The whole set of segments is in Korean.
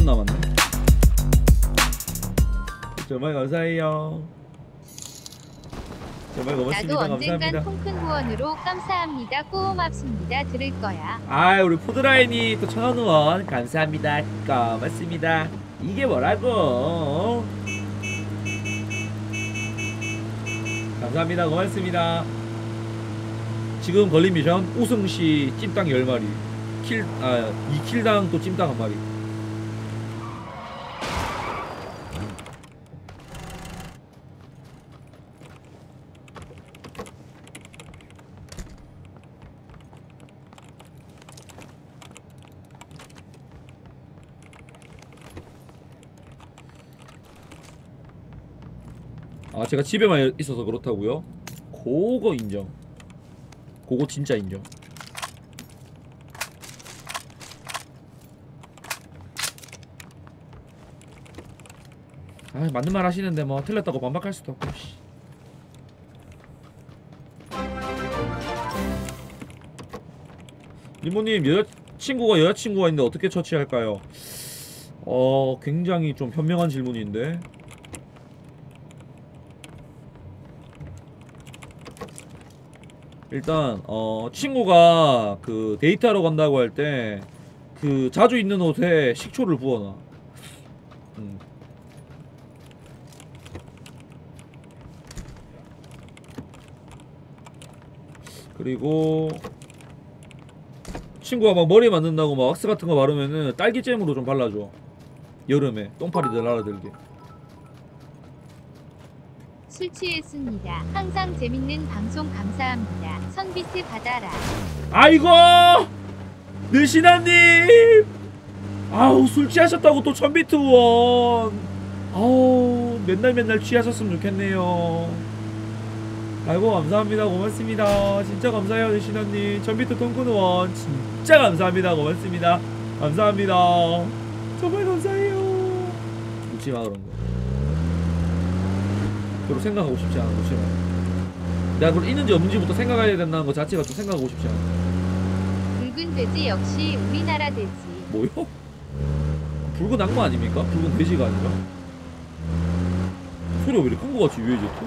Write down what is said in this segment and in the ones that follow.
몇 남았네. 정말 감사해요. 정말 고맙습니다. 나도 언젠간 감사합니다. 통큰 후원으로 감사합니다. 고맙습니다. 들을 거야. 아, 우리 포드라인이 또 1000원 후원 감사합니다. 고맙습니다. 이게 뭐라고? 감사합니다. 고맙습니다. 지금 걸린 미션 우승시 찜닭 10마리 2킬당 또 찜닭 1마리. 아, 제가 집에만 있어서 그렇다고요? 그거 인정. 그거 진짜 인정. 아, 맞는 말 하시는데 뭐 틀렸다고 반박할 수도 없고. 이모님, 여자친구가 있는데 어떻게 처치할까요? 굉장히 좀 현명한 질문인데. 일단 친구가 그 데이트하러 간다고 할 때 그 자주 입는 옷에 식초를 부어놔. 그리고 친구가 막 머리 만든다고 막 왁스 같은 거 바르면은 딸기잼으로 좀 발라줘. 여름에 똥파리들 날아들게. 술 취했습니다. 항상 재밌는 방송 감사합니다. 선비트 받아라. 아이고, 느시나님, 아우 술 취하셨다고 또 1000비트 원. 아우 맨날 취하셨으면 좋겠네요. 아이고 감사합니다. 고맙습니다. 진짜 감사해요 느시나님. 1000비트 통큰 원 진짜 감사합니다. 고맙습니다. 감사합니다. 정말 감사해요. 묻지마 그런 거. 별로 생각하고 싶지 않아. 묻지마. 내가 그걸 있는지 없는지부터 생각해야 된다는 거 자체가 좀 생각하고 싶지 않아. 붉은 돼지 역시 우리나라 돼지. 뭐요? 붉은 악마 아닙니까? 붉은 돼지가 아니라? 소리가 왜 이렇게 큰 거 같지 위에 제트?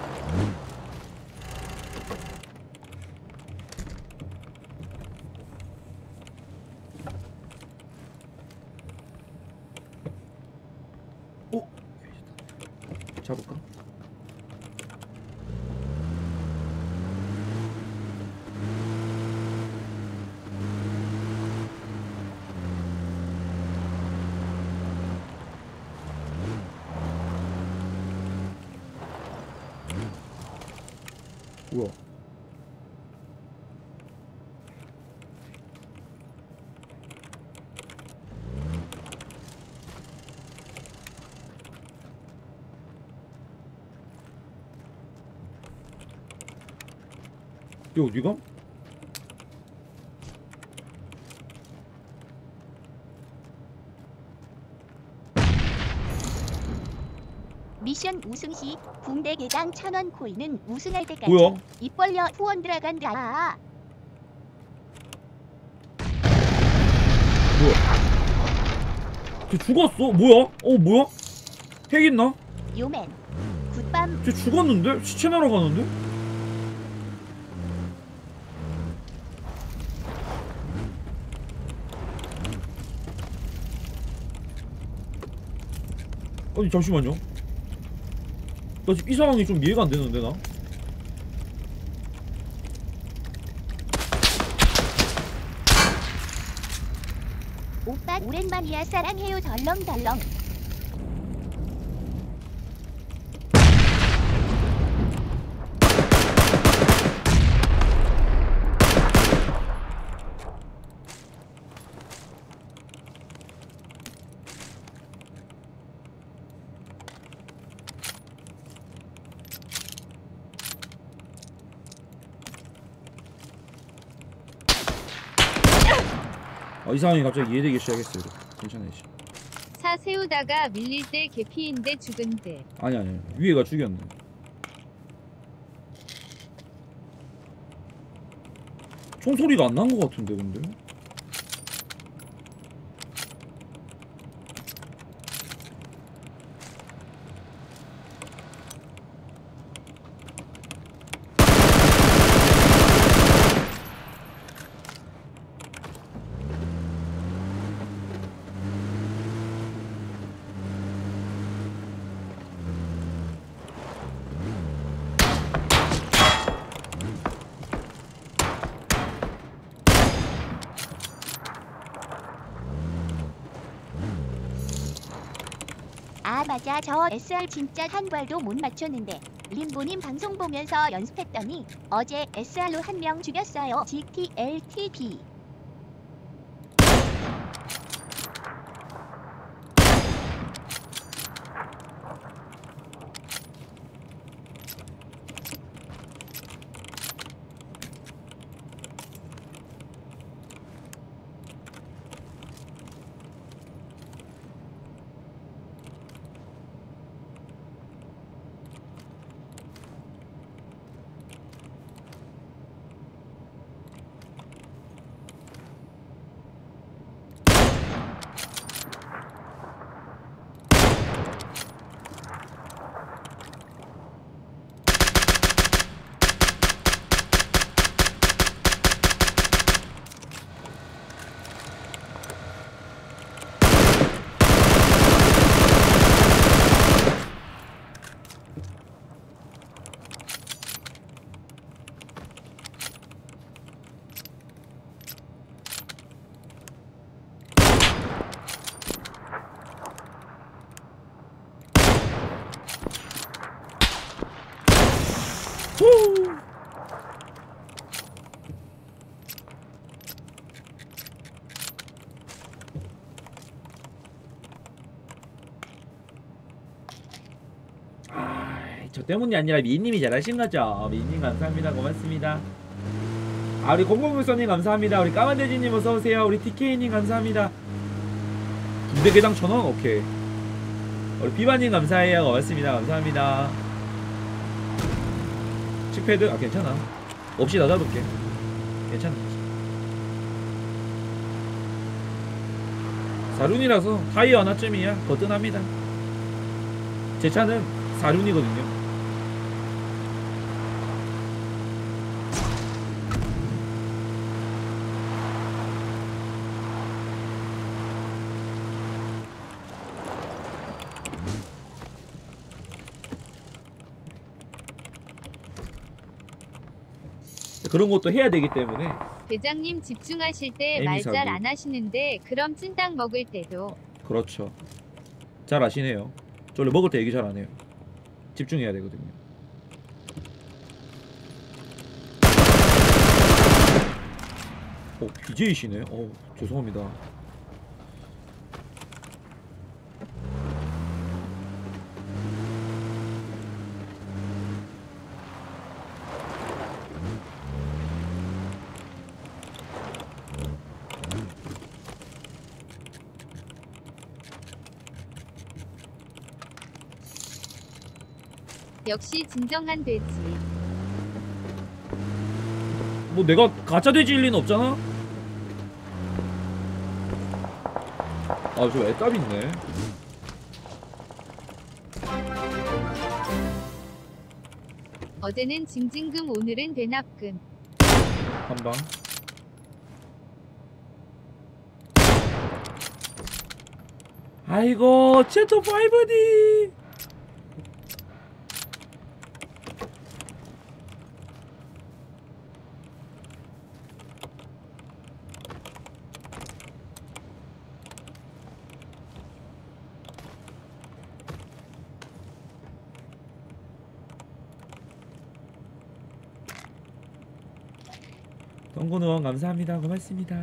어? 잡을까? 뭐야? 이거 어디가? 미션 우승 시 붕대 개당 1000원 코인은 우승할 때까지 뭐야? 입 벌려 후원 들어간다. 뭐야? 쟤 죽었어? 뭐야? 뭐야? 핵 있나? 요맨 굿밤. 쟤 죽었는데? 시체 날아가는데? 아니 잠시만요. 나 지금 이 상황이 좀 이해가 안 되는데 나? 오빠 오랜만이야. 사랑해요. 덜렁덜렁. 이 상황이 갑자기 이해되기 시작했어요. 괜찮아요. 차 세우다가 밀릴 때 개피인데 죽은 듯. 아니 위에가 죽였네. 총소리가 안 난 것 같은데 근데? 맞아 저 SR 진짜 한 발도 못 맞췄는데 림보님 방송 보면서 연습했더니 어제 SR로 한 명 죽였어요. GTLTP. 후. 저 때문이 아니라 미인님이 잘하신 거죠. 미인님 감사합니다. 고맙습니다. 아, 우리 공공물선님 감사합니다. 우리 까만돼지님 어서오세요. 우리 TK님 감사합니다. 군대개당 1,000원? 오케이. 우리 비바님 감사해요. 고맙습니다. 감사합니다. 칙패드? 아, 괜찮아. 없이 놔둬둘게. 괜찮아. 사륜이라서 타이어 하나쯤이야. 거뜬합니다. 제 차는 사륜이거든요. 그런 것도 해야 되기 때문에. 대장님 집중하실 때 에미 말 잘 사고. 안 하시는데 그럼 찐딱 먹을 때도 그렇죠. 잘 아시네요. 저 원래 먹을 때 얘기 잘 안 해요. 집중해야 되거든요. BJ시네. 죄송합니다. 역시 진정한 돼지. 뭐 내가 가짜 돼지일 리는 없잖아? 아, 저 애답 있네. 어제는 징징금 오늘은 대납금. 한방. 아이고, 채토 5D. 동군 의원 감사합니다. 고맙습니다.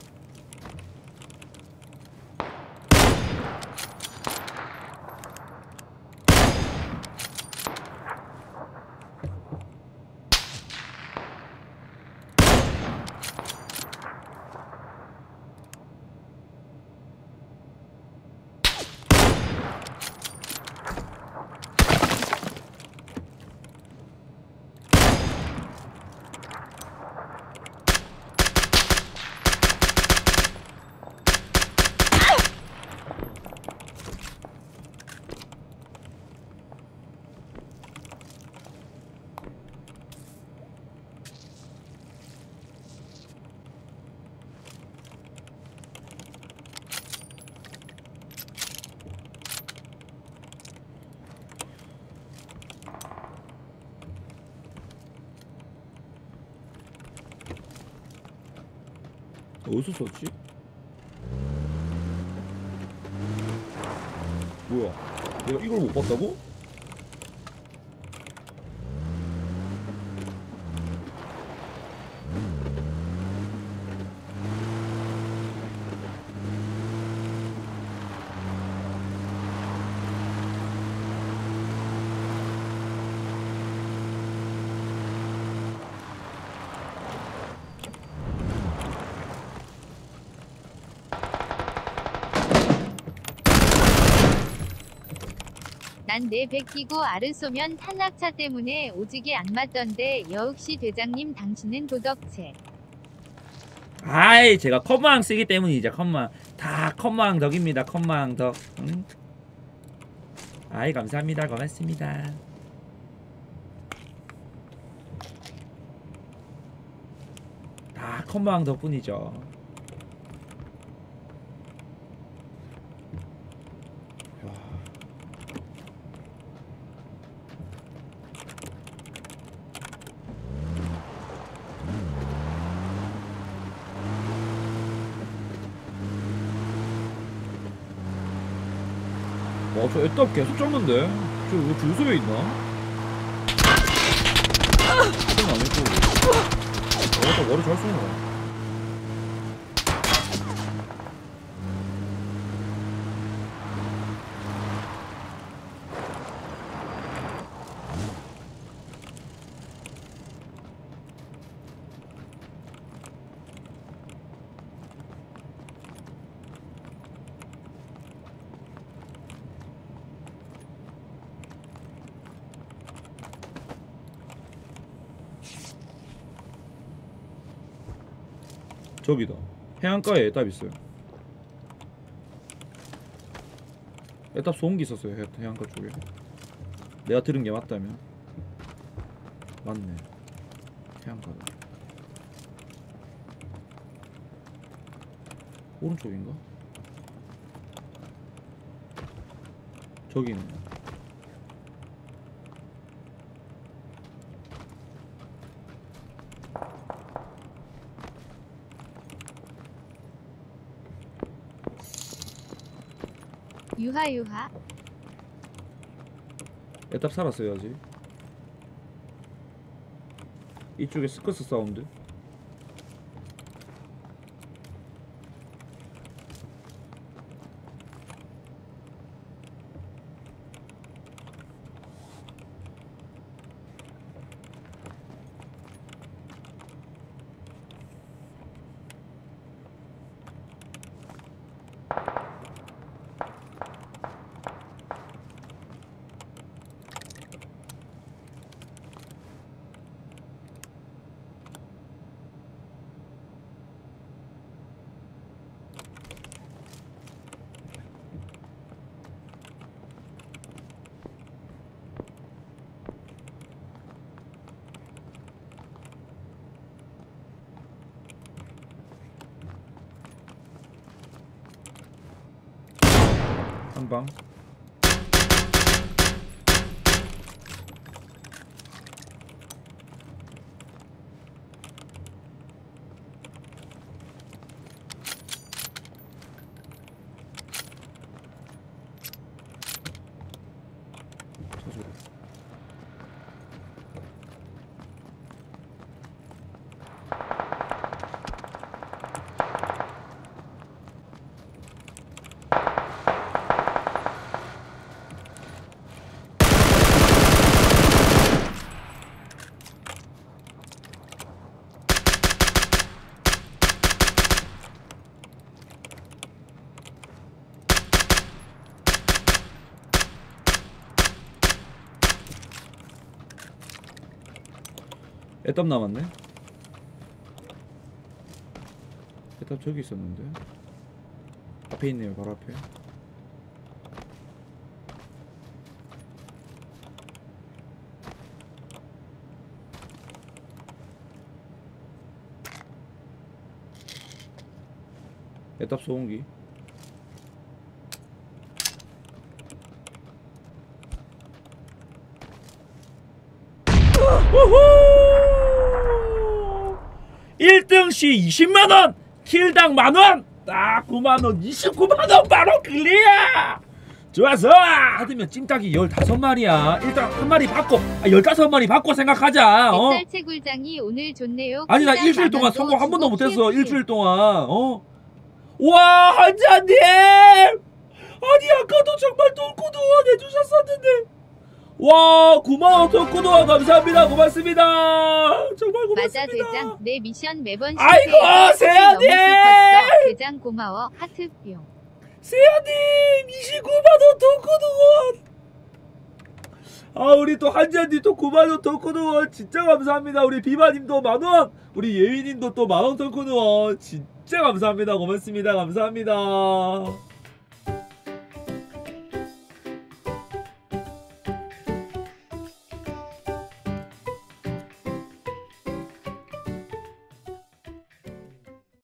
어디서 썼지? 뭐야? 내가 이걸 못 봤다고? 난 내 배 끼고 알을 쏘면 탄낙차 때문에 오지게 안 맞던데 역시 대장님 당신은 도덕체. 아이 제가 컴망 쓰기 때문이죠. 컴망 다 컴망 덕입니다. 컴망 덕. 응? 아이 감사합니다. 고맙습니다. 다 컴망 덕분이죠. 와, 저 애답 계속 잡는데? 저 이거 주소에 있나? 그건 아니고. 나 머리 잘 쏘네. 저기다. 해안가에 애답 있어요. 애답 소음기 있었어요. 해안가 쪽에. 내가 들은 게 맞다면. 맞네. 해안가다. 오른쪽인가? 저기 있네. 유하유하. 애답 살았어요 아직. 이쪽에 스커스 사운드. 한방. 애답 남았네. 애답 저기 있었는데. 앞에 있네요. 바로 앞에. 애답 소음기. 우후! 1등시 20만원! 킬당 만원! 딱 9만원 29만원 바로 클리어! 좋았어! 받으면 찜닭이 15마리야. 일단 한 마리 받고 15마리 받고 생각하자. 어? 뱃살 채굴장이 오늘 좋네요. 아니 나 킬당 일주일 동안 만원도 성공 한 번도 주고 못했어. 키우키. 일주일 동안. 어? 와 한자님! 아니 아까도 정말 돌고도 해주셨었는데. 와 9만원 돌고도 감사합니다. 고맙습니다. 정말 맞아 고맙습니다. 대장 내 미션 매번 아이고, 실패해. 세연님! 너무 슬펐어. 대장 고마워 하트뿅. 세연님 29만원 돌고도 아 우리 또 한자님 또 9만원 돌고도 진짜 감사합니다. 우리 비바님도 만원, 우리 예휘님도 또 만원 돌고도 진짜 감사합니다. 고맙습니다. 감사합니다.